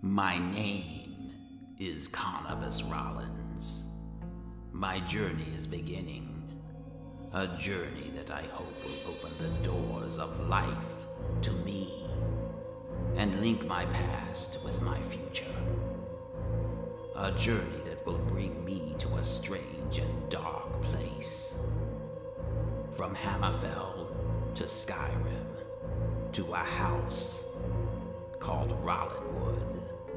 My name is Cannabis Rollins. My journey is beginning. A journey that I hope will open the doors of life to me and link my past with my future. A journey that will bring me to a strange and dark place. From Hammerfell to Skyrim to a house called Rollinwood.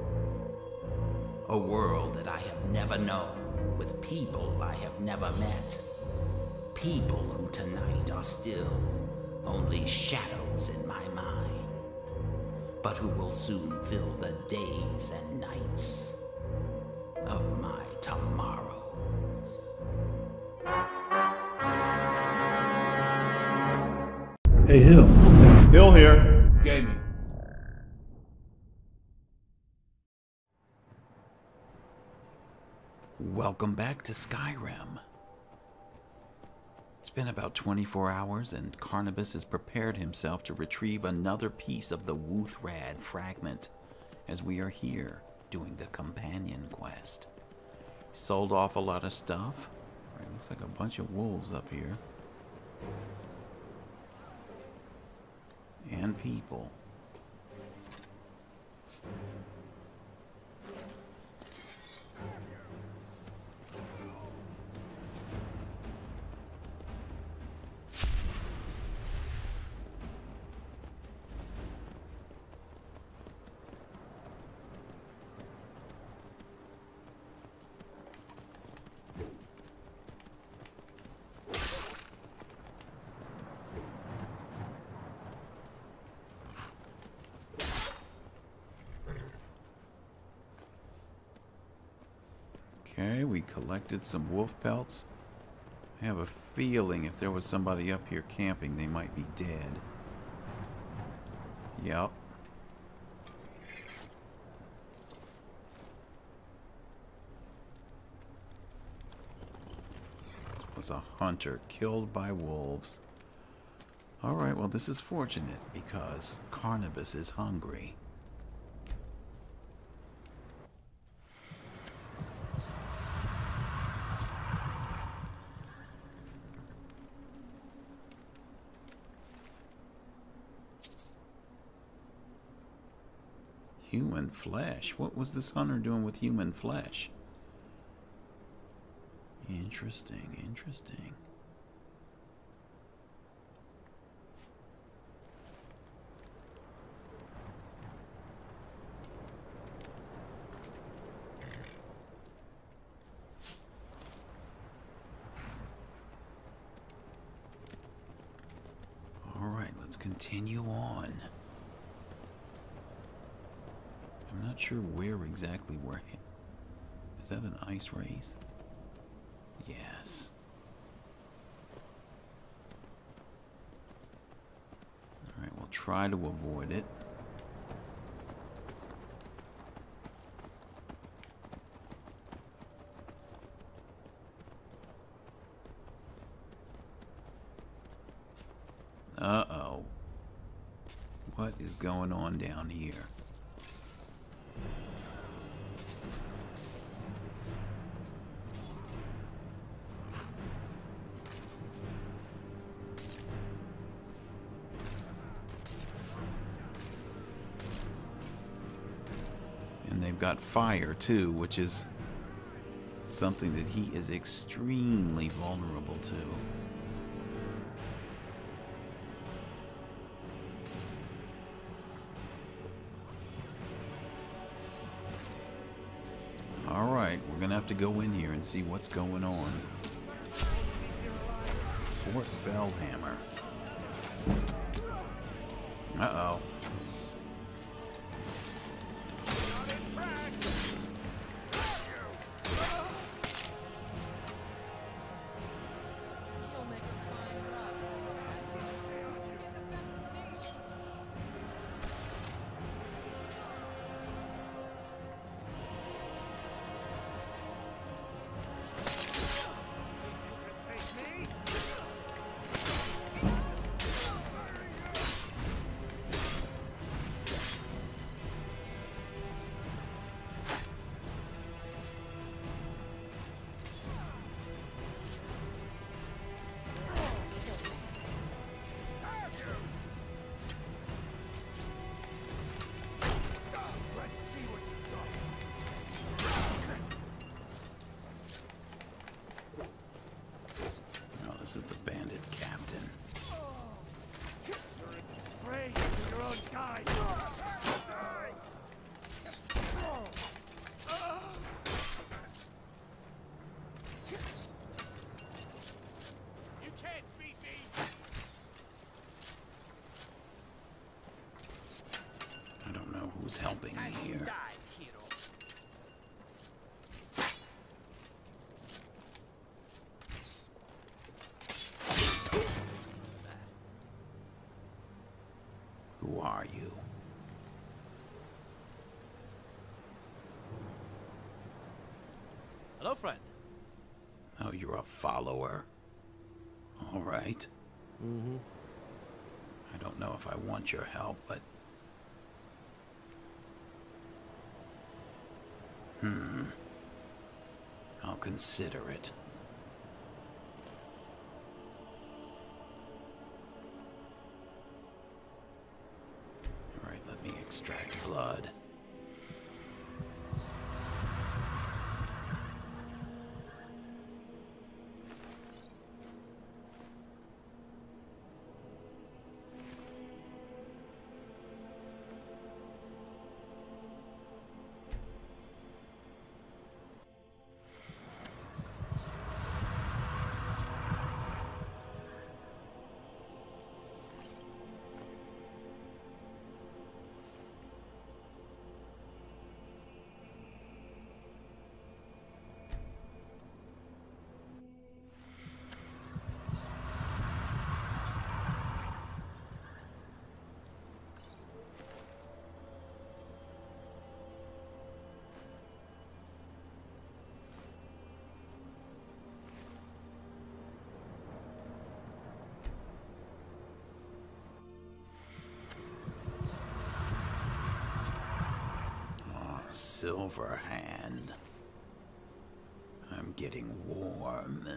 A world that I have never known, with people I have never met. People who tonight are still only shadows in my mind, but who will soon fill the days and nights of my tomorrows. Hey, Hill. Hill here. Gaming. Welcome back to Skyrim. It's been about 24 hours and Carnabas has prepared himself to retrieve another piece of the Wuthrad fragment as we are here doing the companion quest. Sold off a lot of stuff. Right, looks like a bunch of wolves up here. And people. Okay, we collected some wolf pelts. I have a feeling if there was somebody up here camping, they might be dead. Yep. Was a hunter killed by wolves. Alright, well this is fortunate because Carnabas is hungry. Human flesh? What was this hunter doing with human flesh? Interesting, interesting. All right, let's continue on. I'm not sure where exactly we're hit. Is that an ice wraith? Yes. Alright, we'll try to avoid it. Uh-oh. What is going on down here? They've got fire too, which is something that he is extremely vulnerable to. Alright, we're gonna have to go in here and see what's going on. Fort Fellhammer. Uh-oh. You can't beat me! I don't know who's helping me here. Die, hero. Who are you? Hello, friend. Oh, you're a follower. All right. I don't know if I want your help, but... I'll consider it. All right, let me extract blood. Silver hand. I'm getting warm.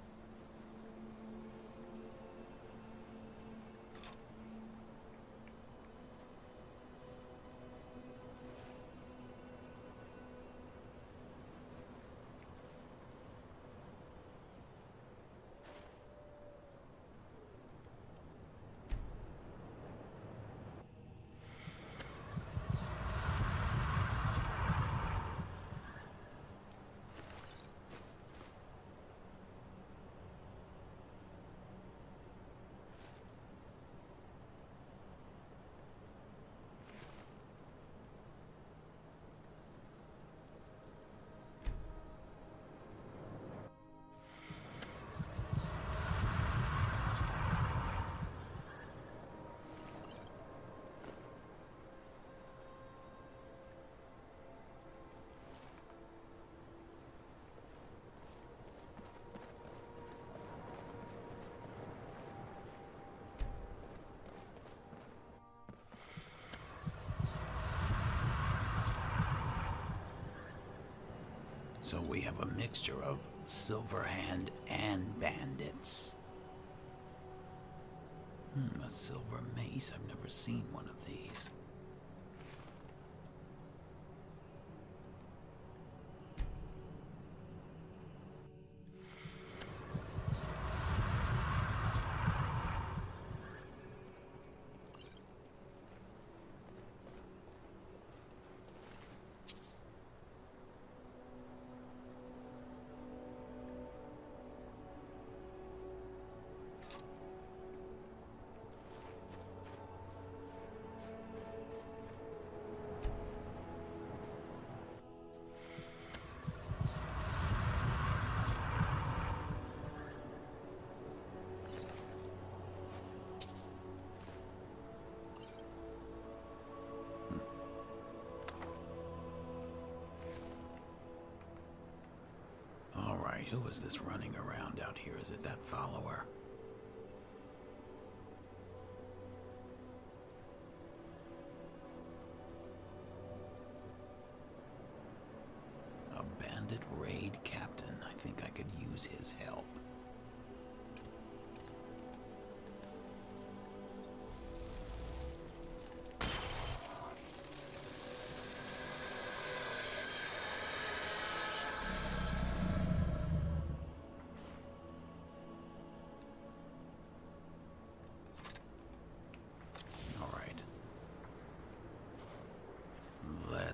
So we have a mixture of Silverhand and bandits. A silver mace. I've never seen one of these. Who is this running around out here? Is it that follower? A bandit raid captain. I think I could use his help.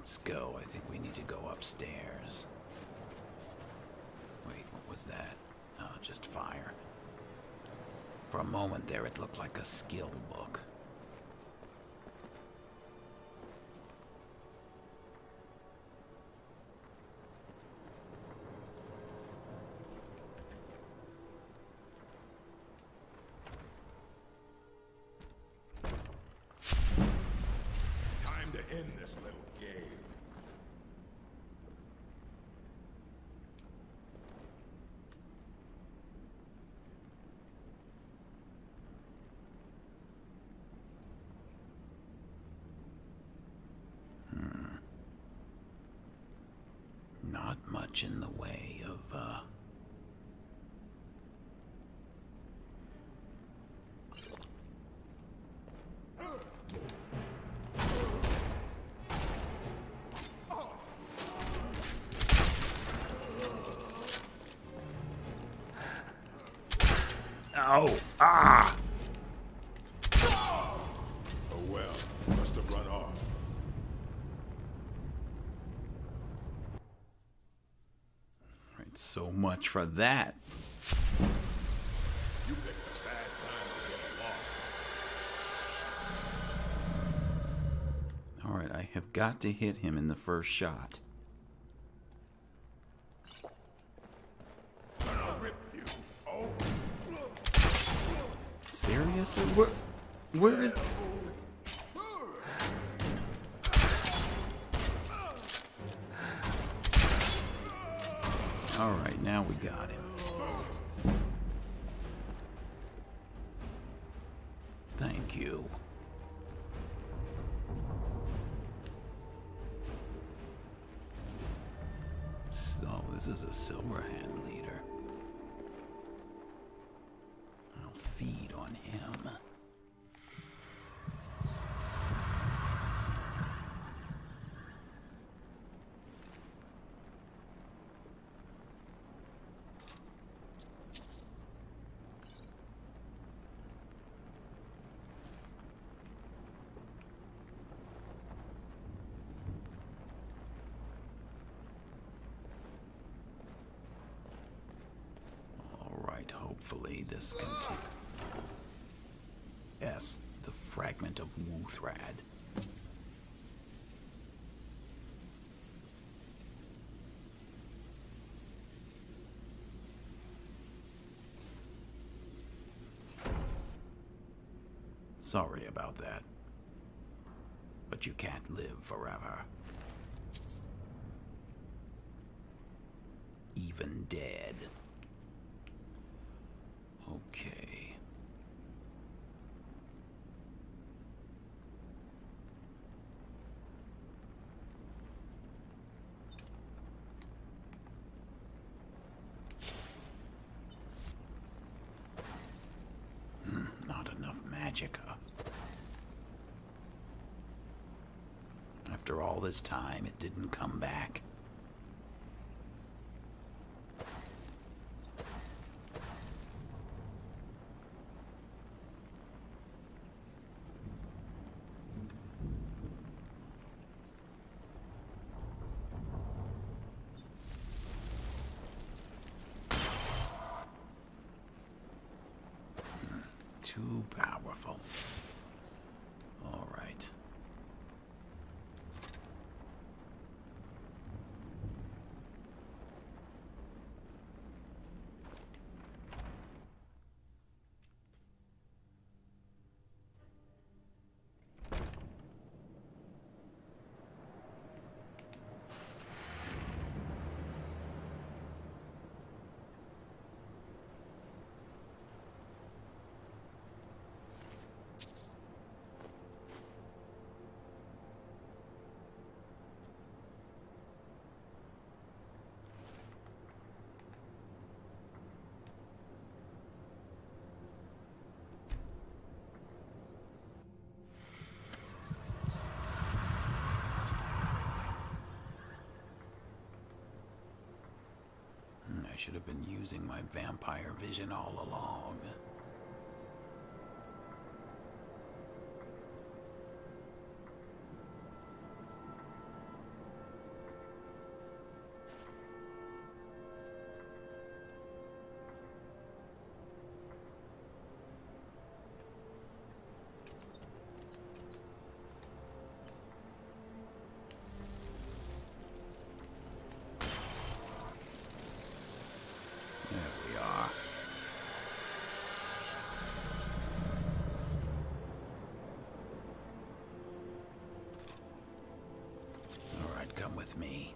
Let's go. I think we need to go upstairs. Wait, what was that? Oh, just fire. For a moment there, it looked like a skill book. Time to end this little game. Not much in the way of, Oh! Ah! Oh well, must have run off. Right, so much for that. You picked a bad time to get along. Alright, I have got to hit him in the first shot. Gonna rip you. Oh. Seriously? Where is... Alright, now we got him. Thank you. So, this is a Silverhand leader. I'll feed on him. Hopefully this continues. Yes, the fragment of Wuthrad. Sorry about that. But you can't live forever. Even dead. Okay. Not enough magic, huh? After all this time, it didn't come back. Too powerful. All right. I should have been using my vampire vision all along. with me.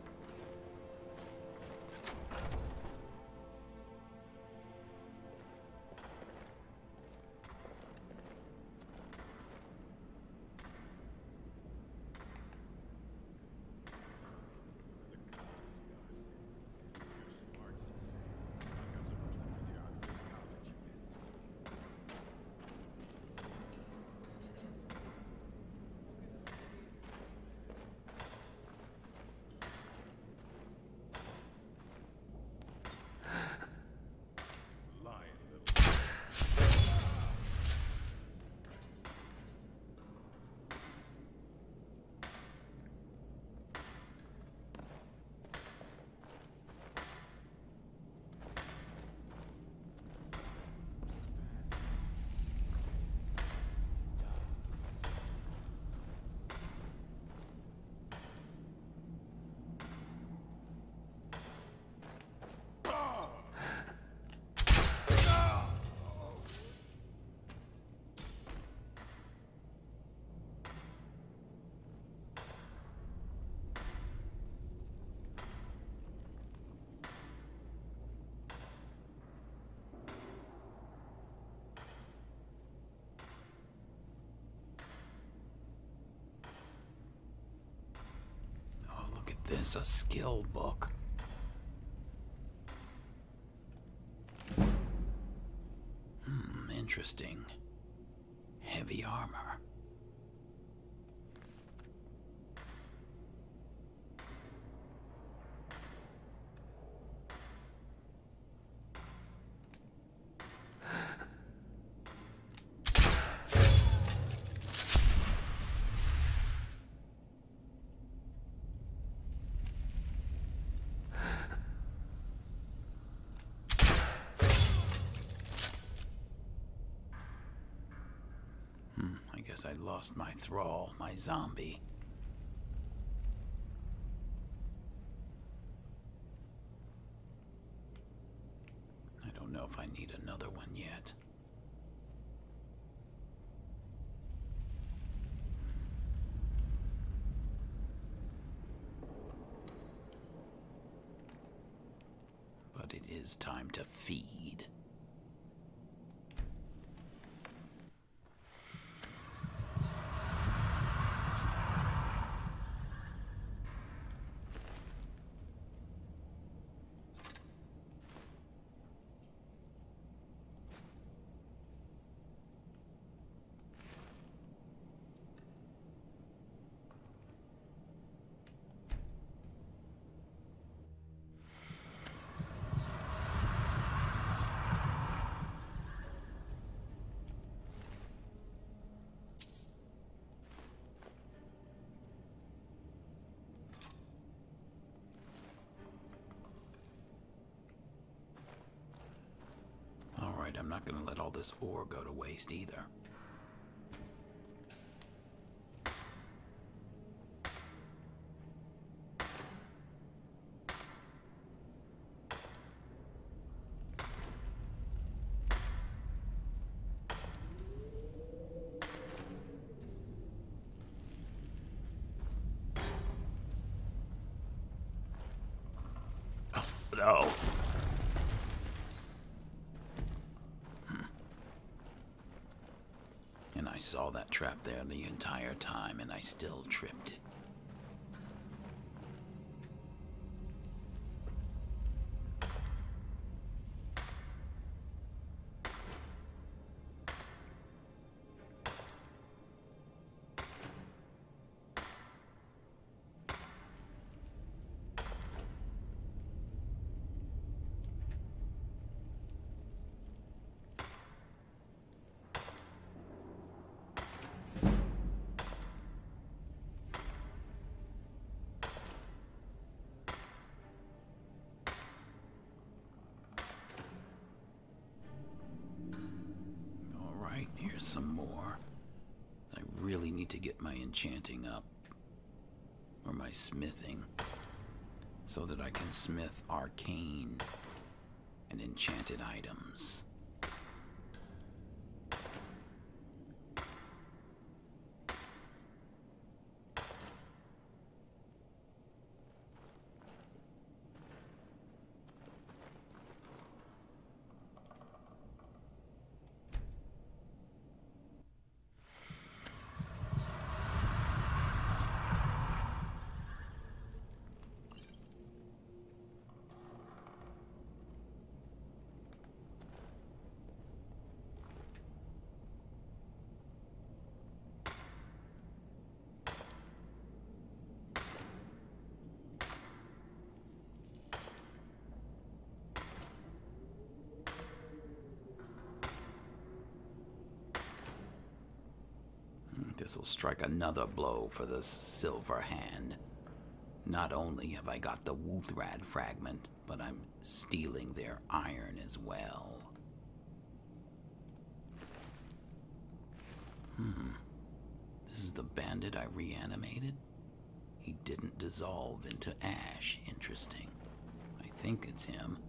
There's a skill book. Interesting. Heavy armor. I lost my thrall, my zombie. I don't know if I need another one yet. But it is time to feed. I'm not going to let all this ore go to waste either. Oh, no. I saw that trap there the entire time, and I still tripped it. Some more. I really need to get my enchanting up, or my smithing, so that I can smith arcane and enchanted items. This'll strike another blow for the Silver Hand. Not only have I got the Wuthrad fragment, but I'm stealing their iron as well. This is the bandit I reanimated? He didn't dissolve into ash. Interesting. I think it's him.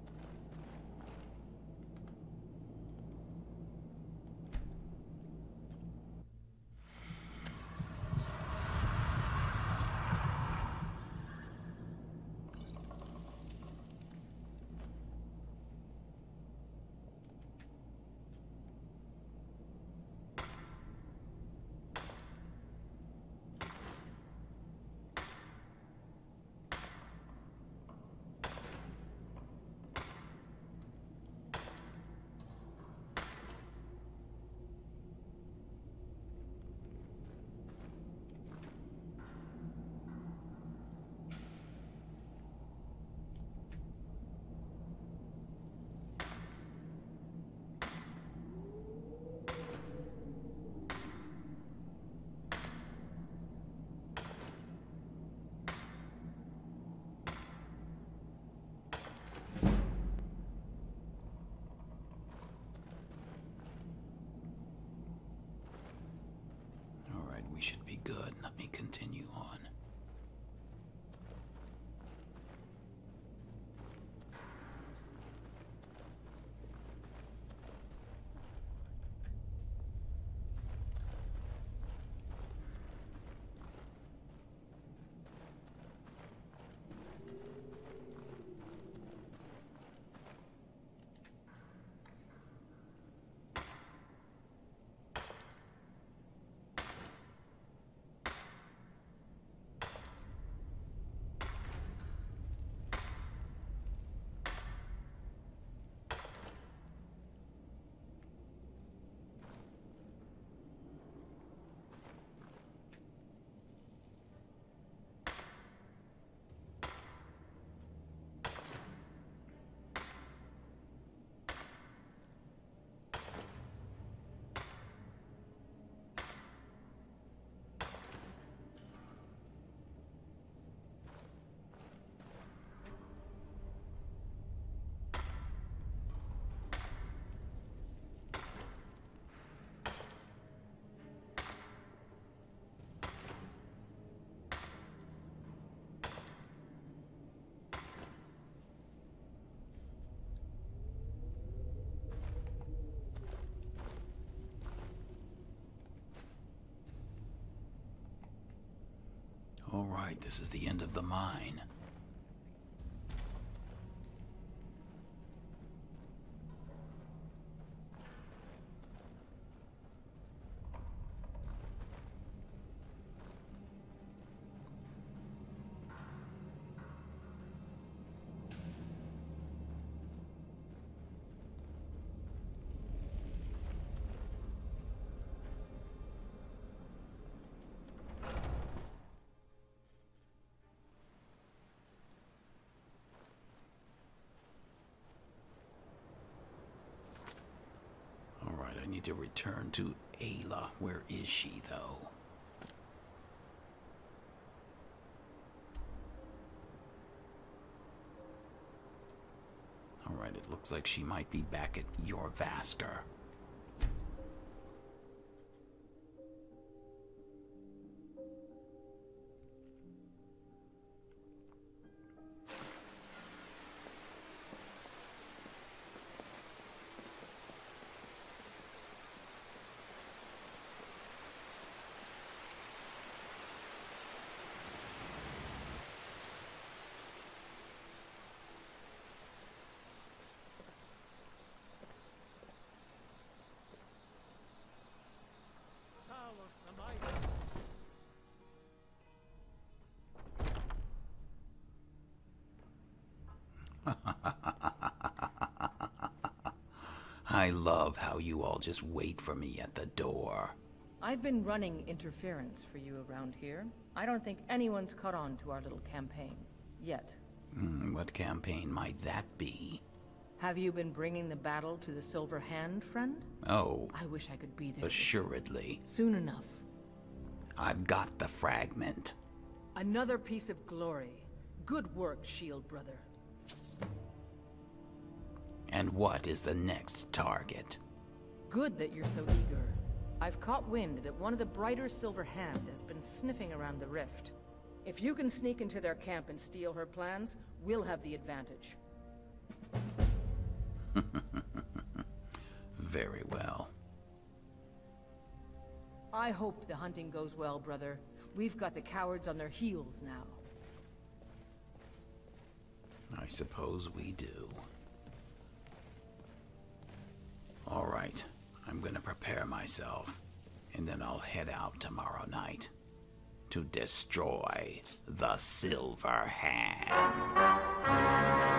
We should be good. Let me continue on. All right, this is the end of the mine. I need to return to Ayla. Where is she, though? Alright, it looks like she might be back at Jorvaskr. I love how you all just wait for me at the door. I've been running interference for you around here. I don't think anyone's caught on to our little campaign. Yet. What campaign might that be? Have you been bringing the battle to the Silver Hand, friend? Oh. I wish I could be there. Assuredly. Soon enough. I've got the fragment. Another piece of glory. Good work, Shield Brother. And what is the next target? Good that you're so eager. I've caught wind that one of the Brighter Silver Hand has been sniffing around the rift. If you can sneak into their camp and steal her plans, we'll have the advantage. Very well. I hope the hunting goes well, brother. We've got the cowards on their heels now. I suppose we do. All right, I'm gonna prepare myself, and then I'll head out tomorrow night to destroy the Silver Hand.